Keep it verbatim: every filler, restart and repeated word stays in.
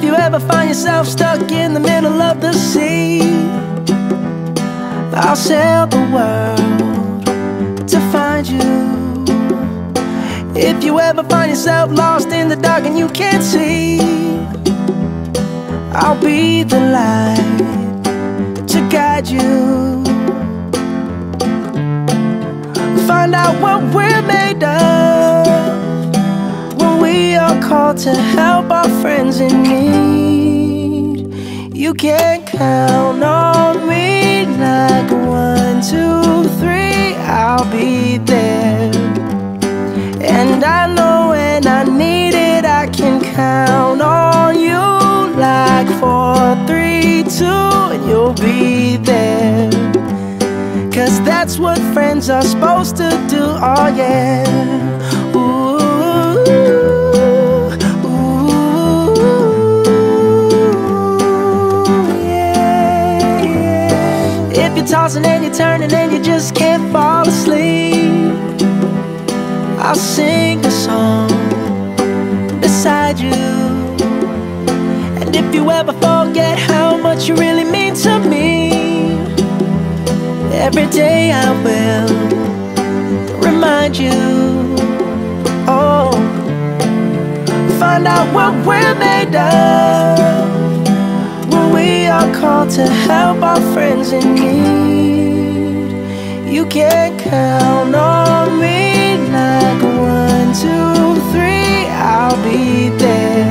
you ever find yourself stuck in the middle of the sea, I'll sail the world to find you. If you ever find yourself lost in the dark and you can't see, I'll be the light to guide you. Find out what we're made of when we are called to help our friends in need. You can count on me like one, two, three, I'll be there. And I know when I need it, I can count on you like four, three, two, and you'll be there. Cause that's what friends are supposed to do, oh yeah. Ooh, ooh, yeah, yeah. If you're tossing and you're turning and you just can't fall asleep, I'll sing a song beside you. And if you ever forget how much you really mean to me, every day I will remind you. Oh, find out what we're made of when we are called to help our friends in need. You can count on me like one, two, three, I'll be there.